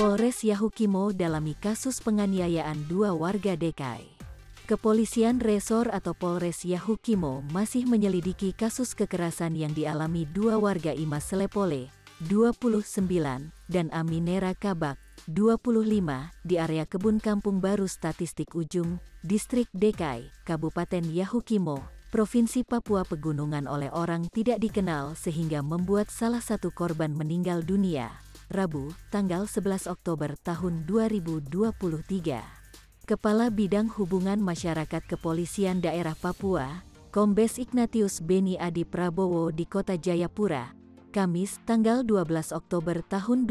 Polres Yahukimo dalami kasus penganiayaan dua warga DKI. Kepolisian Resor atau Polres Yahukimo masih menyelidiki kasus kekerasan yang dialami dua warga Imas Selepole, 29, dan Aminera Kabak, 25, di area Kebun Kampung Baru Statistik Ujung, Distrik DKI, Kabupaten Yahukimo, Provinsi Papua Pegunungan oleh orang tidak dikenal sehingga membuat salah satu korban meninggal dunia. Rabu, tanggal 11 Oktober tahun 2023. Kepala Bidang Hubungan Masyarakat Kepolisian Daerah Papua, Kombes Ignatius Beni Adi Prabowo di Kota Jayapura, Kamis, tanggal 12 Oktober tahun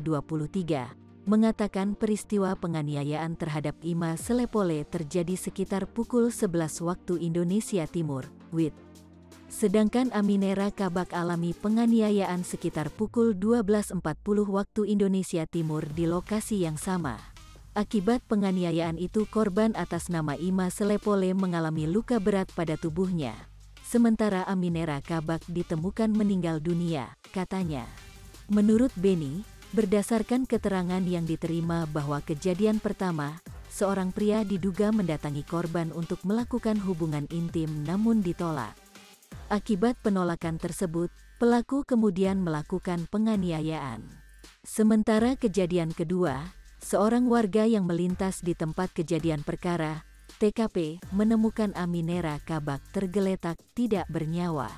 2023, mengatakan peristiwa penganiayaan terhadap Ima Selepole terjadi sekitar pukul 11 waktu Indonesia Timur, WIT. Sedangkan Aminera Kabak alami penganiayaan sekitar pukul 12.40 waktu Indonesia Timur di lokasi yang sama. Akibat penganiayaan itu korban atas nama Ima Selepole mengalami luka berat pada tubuhnya. Sementara Aminera Kabak ditemukan meninggal dunia, katanya. Menurut Beni, berdasarkan keterangan yang diterima bahwa kejadian pertama, seorang pria diduga mendatangi korban untuk melakukan hubungan intim namun ditolak. Akibat penolakan tersebut, pelaku kemudian melakukan penganiayaan. Sementara kejadian kedua, seorang warga yang melintas di tempat kejadian perkara, TKP, menemukan Aminera Kabak tergeletak tidak bernyawa.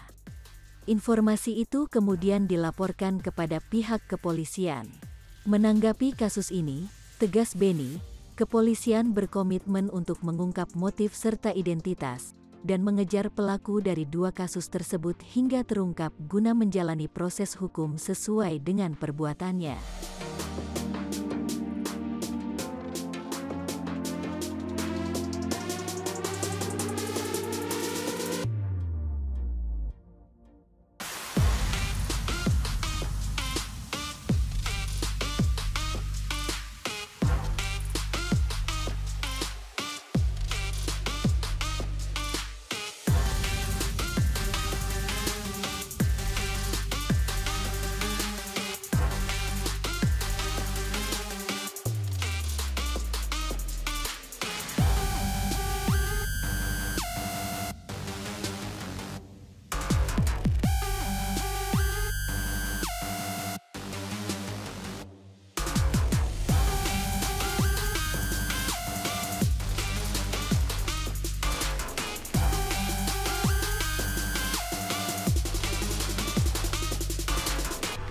Informasi itu kemudian dilaporkan kepada pihak kepolisian. Menanggapi kasus ini, tegas Beni, kepolisian berkomitmen untuk mengungkap motif serta identitas, dan mengejar pelaku dari dua kasus tersebut hingga terungkap guna menjalani proses hukum sesuai dengan perbuatannya.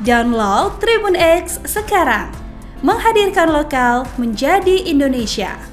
Download Tribun X sekarang, menghadirkan lokal menjadi Indonesia.